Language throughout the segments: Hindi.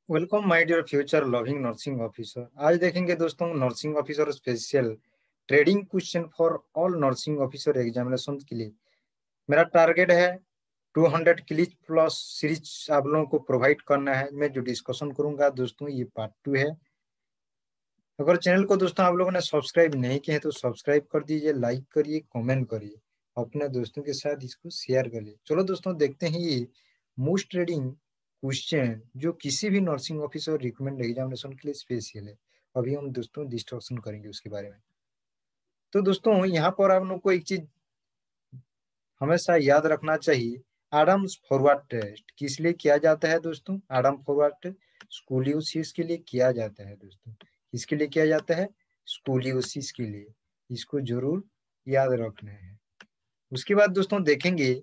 Welcome my dear future loving nursing officer. आज देखेंगे दोस्तों nursing officer special trading question for all nursing officer examination के लिए। मेरा टारगेट है 200 क्लिच प्लस सीरीज आप लोगों को प्रोवाइड करना है। मैं जो डिस्कशन करूंगा दोस्तों ये पार्ट 2 है। अगर चैनल को दोस्तों आप लोगों ने सब्सक्राइब नहीं किया है तो सब्सक्राइब कर दीजिए, लाइक करिए, कमेंट करिए, अपने दोस्तों के साथ इसको शेयर करिए। चलो दोस्तों देखते हैं ये मोस्ट ट्रेडिंग क्वेश्चन जो किसी भी नर्सिंग ऑफिसर रिकमेंड एग्जामिनेशन के लिए स्पेशल है। अभी हम दोस्तों डिस्कशन करेंगे उसके बारे में। तो दोस्तों यहाँ पर आप लोग को एक चीज हमेशा याद रखना चाहिए। आडम्स फॉरवर्ड टेस्ट किस लिए किया जाता है दोस्तों? आडम फॉरवर्ड टेस्ट स्कूलियोसिस के लिए किया जाता है दोस्तों। किसके लिए किया जाता है? स्कूलियोसिस के लिए। इसको जरूर याद रखना है। उसके बाद दोस्तों देखेंगे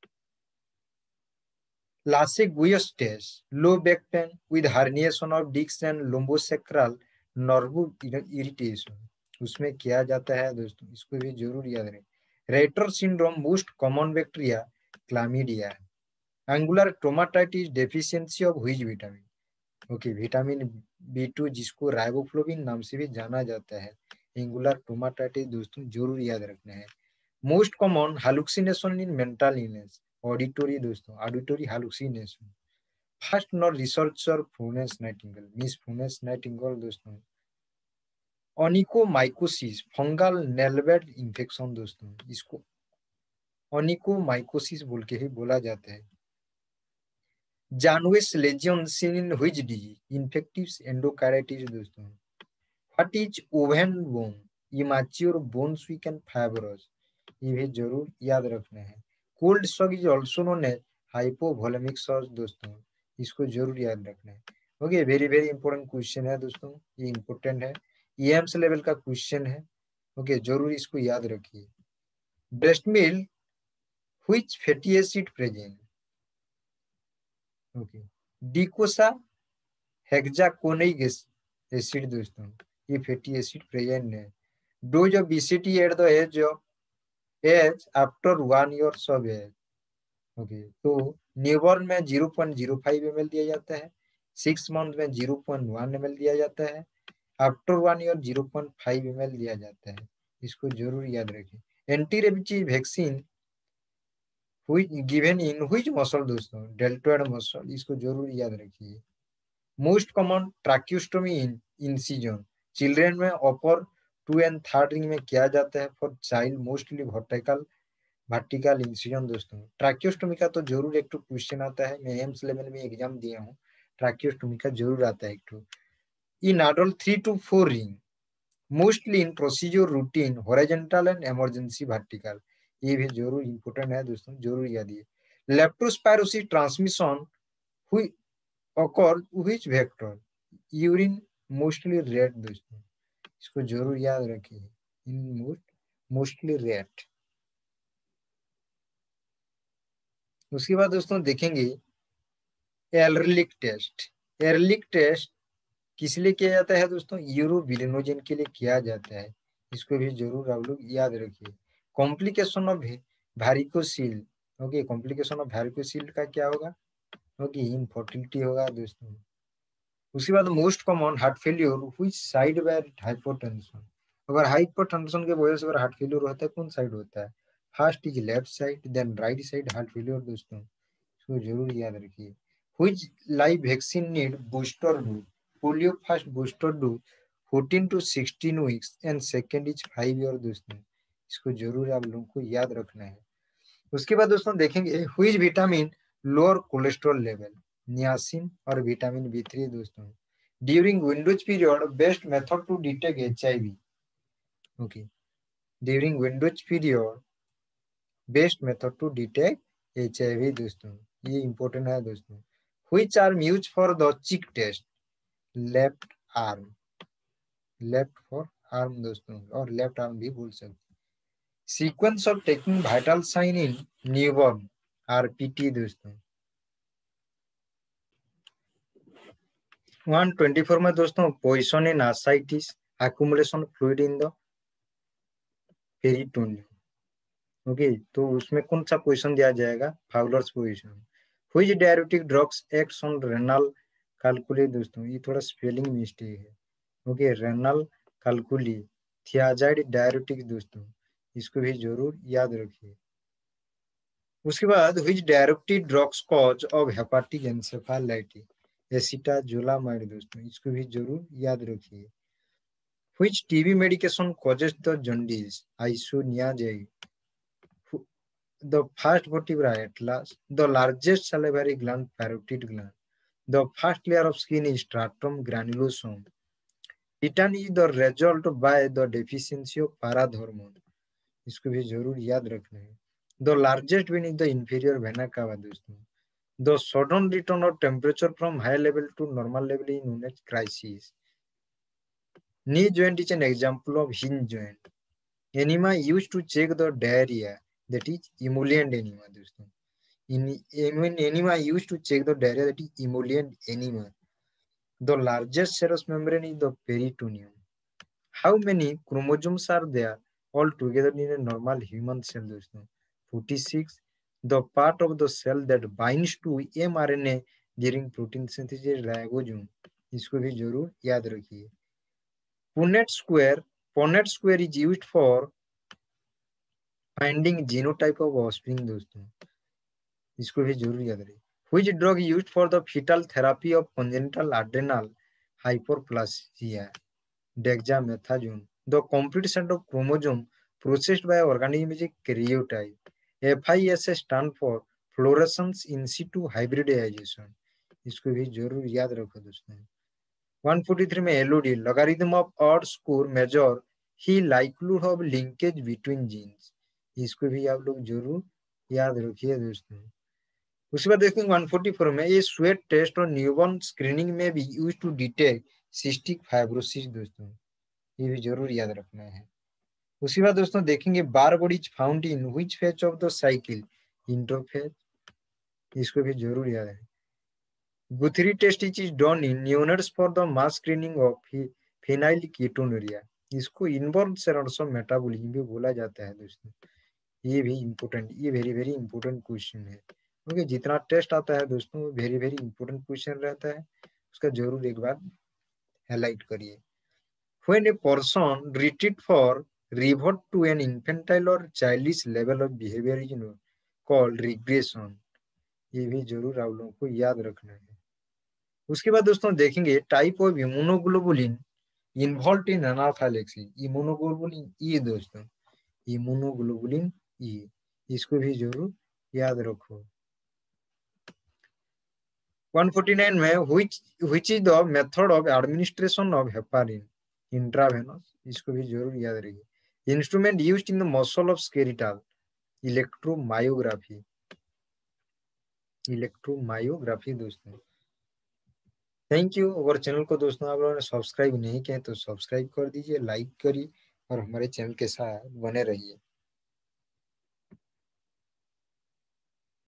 Lasegue's test, low back pain with herniation of disc and lumbosacral nerve irritation, उसमें किया जाता है दोस्तों। इसको भी जरूर याद रखें। Reiter syndrome most common bacteria chlamydia. Angular stomatitis deficiency of which vitamin? Okay, vitamin B जिसको राइबोफ्लोविन नाम से भी जाना जाता है। एंगुलर टोमाटाइटिस दोस्तों जरूर याद रखना है। Most common hallucination in mental illness, auditory दोस्तों, auditory hallucination. First not researcher Florence Nightingale, miss Florence Nightingale दोस्तों। ओनिकोमाइकोसिस फंगल नेलवेट इंफेक्शन दोस्तों, इसको ओनिकोमाइकोसिस बोल के ही बोला जाता है। Janeway lesion seen in which disease? Infective endocarditis दोस्तों। What is woven bone? Immature bones weak and fibrous, ये भी जरूर याद रखना है। Cold shock is also known as hypovolemic shock दोस्तों, इसको जरूर याद रखना है। Okay, very very important question है दोस्तों, ये इंपॉर्टेंट है, एम्स लेवल का क्वेश्चन है। ओके, जरूर इसको याद रखिए। Breast milk which fatty acid present? Okay, docosa hexaenoic acid दोस्तों, ये फैटी एसिड प्रेजेंट है। Dose of BCG at the age after 1 year of age? Okay, तो न्यूबॉर्न में 0.05 ml दिया जाता है, 6 month में 0.1 ml दिया जाता है, आफ्टर 1 year 0.5 ml दिया जाता है। इसको जरूर याद रखें। Anti rabies vaccine given in which muscle दोस्तों? डेल्टोइड मसल, इसको जरूर याद रखिए। Most common tracheostomy in incision, children में अपर 2 and 3 रिंग में किया जाता है, for child mostly vertical incision दोस्तों। ट्रैक्योस्टोमी का तो जरूर एक क्वेश्चन आता है, मैं एम्स लेवल में एग्जाम दिया हूँ, ट्रैक्योस्टोमी का जरूर आता है एक। इन adult 3 to 4 रिंग, mostly in procedure routine horizontal and emergency vertical, ये भी जरूर इंपॉर्टेंट है दोस्तों, जरूर याद है। लेप्टोस्पायरोसिस ट्रांसमिशन हुई occur which vector? Urine mostly rat दोस्तों, इसको जरूर याद रखिए। In mostly rat. उसके बाद दोस्तों देखेंगे एरलिक टेस्ट। एरलिक टेस्ट किस लिए किया जाता है दोस्तों? यूरोबिलिनोजन के लिए किया जाता है। इसको भी जरूर आप लोग याद रखिए। Complication of varicocele, okay, complication of varicocele का क्या होगा? ओके, इनफर्टिलिटी होगा दोस्तों। उसके बाद most common heart failure which side by hypotension? अगर हाइपोटेंशन के वजह से अगर हार्ट फेल्योर होता है, कौन साइड होता है? First is left side, then right side heart failure दोस्तों, इसको जरूर याद रखिए। Which live vaccine need booster dose? Polio first booster dose 14 to 16 weeks and second is 5 year दोस्तों, इसको जरूर आप लोगों को याद रखना है। उसके बाद दोस्तों देखेंगे which vitamin lower cholesterol level? Niacin और विटामिन बी3 दोस्तों। During windows period best method to detect HIV? Okay, during windows period best method to detect HIV दोस्तों, ये इंपॉर्टेंट है दोस्तों। Which arm use for the Schick test? Left arm, left forearm दोस्तों, और लेफ्ट आर्म भी बोल सकते। Sequence of taking vital sign in newborn, RPT दोस्तों। 124 में दोस्तों position in आसाइटिस, accumulation fluid in the peritoneum. Okay, तो उसमें कौन सा पोजिशन दिया जाएगा? Fowler's position. Which diuretic drugs acts on renal calculi दोस्तों, ये थोड़ा स्पेलिंग मिस्टेक है। Okay, renal calculi thiazide diuretics दोस्तों, इसको भी जरूर याद रखिए। उसके बाद which diuretic drugs cause of hepatic encephalitis, acetazolamide दोस्तों, इसको भी जरूर याद रखिए। Which TB medication causes the jaundice, isoniazid. The first vertebra atlas, the largest salivary gland, parotid gland. The first layer of skin is stratum granulosum. Titan is the result by the deficiency of paradhormone. इसको भी जरूर याद रखना है। The largest vein is the inferior vena cava दोस्तों। The sudden return of temperature from high level to normal level is known as crisis. Knee joint is an example of hinge joint. Enema used to check the diarrhea, that is emollient enema दोस्तों। In enema used to check the diarrhea, that is emollient enema. The largest serous membrane is the peritoneum. How many chromosomes are there altogether in a normal human cell दोस्तों? 46. The part of the cell that binds to mRNA during protein synthesis is ribosome. इसको भी जरूर याद रखिए। Punnett square is used for finding genotype of offspring दोस्तों, इसको भी जरूर याद रखिए। Which drug used for the fetal therapy of congenital adrenal hyperplasia? Dexamethasone. The complete set of chromosome processed by organism is a karyotype. FIS stand for fluorescence in situ hybridization. इसको भी जरूर याद रखो दोस्तों। 143 में LOD logarithm of odd score measure he likelihood of linkage between genes, इसको भी आप लोग जरूर याद रखिए दोस्तों। उसके बाद देखेंगे 144 में, ये स्वेट टेस्ट और न्यूबॉर्न स्क्रीनिंग में भी use to detect cystic fibrosis दोस्तों, ये भी जरूर याद रखना है। उसके बाद दोस्तों देखेंगे Barr body is found in which phase of the cycle, interphase, इसको भी जरूर याद है। Guthrie test is done in neonates for the mass screening of phenylketonuria, इसको इनबॉर्न सेरोसम मेटाबॉलिज्म भी बोला जाता है दोस्तों। ये भी इम्पोर्टेंट, ये वेरी वेरी इंपॉर्टेंट क्वेश्चन है। क्योंकि जितना टेस्ट आता है दोस्तों वेरी वेरी इंपॉर्टेंट क्वेश्चन रहता है, उसका जरूर एक बार हाईलाइट करिए। When a person retreat for revert to an infantile or childish level of behavior is called regression, ये भी जरूर आप लोगों को याद रखना है। उसके बाद दोस्तों देखेंगे type of immunoglobulin involve in anaphylaxis, immunoglobulin E दोस्तों, इम्यूनोग्लोबुलिन ई, इसको भी जरूर याद रखो। 149 में which is the method of administration of heparin, intravenous, इसको भी जरूर याद रखिए। Instrument used in the muscle of skeletal, electromyography, electromyography दोस्तों। Thank you. अगर चैनल को दोस्तों आप लोगों ने सब्सक्राइब नहीं किया तो सब्सक्राइब कर दीजिए, लाइक करिए और हमारे चैनल के साथ बने रहिए।